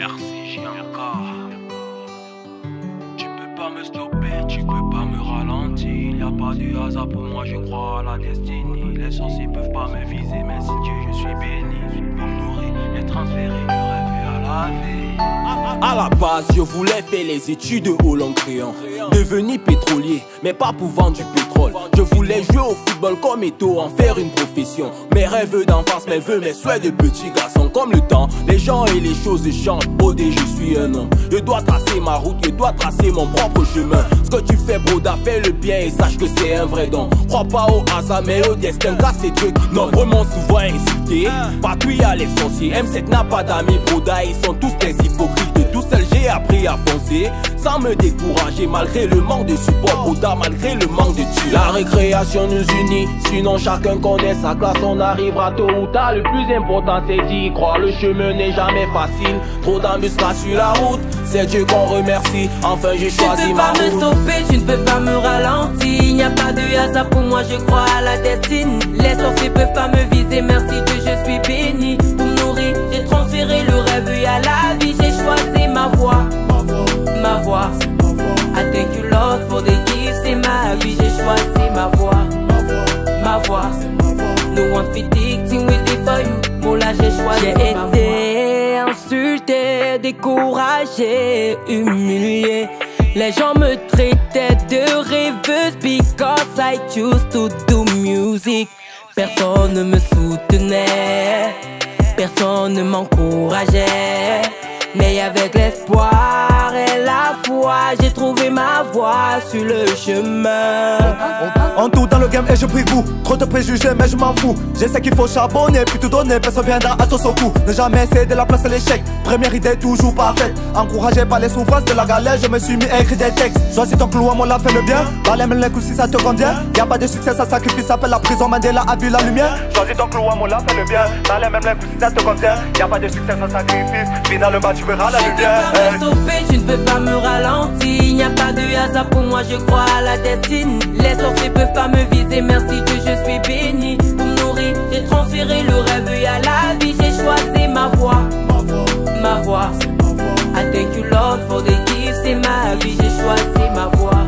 Merci JMK. Tu peux pas me stopper, tu peux pas me ralentir. Y a pas de hasard pour moi, je crois à la destinée. Les sorciers peuvent pas me viser, mais si Dieu je suis béni. Pour me nourrir et transférer le rêve à la vie. À la base, je voulais faire les études au long crayon, devenir pétrolier, mais pas pour vendre du pétrole. Je voulais jouer au football comme Eto'o, en faire une profession. Mes rêves d'enfance, mes vœux, mes souhaits de petit garçon. Comme le temps, les gens et les choses changent. OD, je suis un homme. Je dois tracer ma route, je dois tracer mon propre chemin. Ce que tu fais, broda, fais le bien et sache que c'est un vrai don. Crois pas au hasard, mais au destin, car c'est Dieu qui nombre. M'ont souvent insulté, partout y a les sorciers. M7 n'a pas d'amis, broda, ils sont tous des hypocrites. De tout seul, j'ai appris à foncer, sans me décourager, malgré le manque de support, broda, malgré le manque de tuer. La récréation nous unit, sinon chacun connaît sa classe. On arrivera tôt ou tard, le plus important c'est d'y croire. Le chemin n'est jamais facile, trop d'embuscades sur la route. C'est Dieu qu'on remercie, enfin j'ai choisi ma route. Tu ne peux pas me stopper, tu ne peux pas me ralentir. Il n'y a pas de hasard pour moi, je crois à la destinée. Les sorciers peuvent pas me viser, merci Dieu je suis béni. Pour me nourrir, j'ai transféré le rêve à la vie. J'ai choisi ma voie, ma voie. I thank you Lord for the gifts, c'est ma vie. J'ai choisi ma voie, ma voie. No one fit dicting with it for you. Moi là j'ai choisi ma voie. J'ai été insulté, découragé, humilié. Les gens me traitaient de rêveuse because I choose to do music. Personne ne me soutenait, personne ne m'encourageait. Mais avec l'espoir et la foi, j'ai trouvé ma voie sur le chemin. En tout dans le game et je prie goût. Trop de préjugés mais je m'en fous. Je sais qu'il faut charbonner puis tout donner. Personne viendra à ton secours. Ne jamais céder la place à l'échec. Première idée toujours parfaite. Encouragé par les souffrances de la galère, je me suis mis à écrire des textes. Choisis ton clou, à moi la fait le bien. Dans les mêmes coups si ça te convient. Y'a pas de succès sans sacrifice, ça fait la prison. Mandela a vu la lumière. Choisis ton clou, à moi la fait le bien. Dans les mêmes coups si ça te convient. Y'a pas de succès sans sacrifice. Finalement tu verras la lumière. Tu ne peux pas me stopper, tu ne peux pas me ralentir. Il n'y a pas de hasard pour moi, je crois à la destinée. Les sorciers peuvent pas me viser, merci Dieu je suis béni. Pour me nourrir, j'ai transféré le rêve à la vie. J'ai choisi ma voie, ma voie. I thank you Lord for the gifts, c'est ma vie. J'ai choisi ma voie,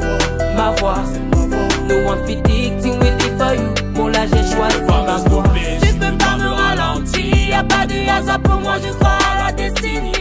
ma voie. No one fit dicting with it for you. Moi là j'ai choisi ma voie. Tu peux pas me ralentir, Y'a pas de hasard pour moi, je crois à la destinée.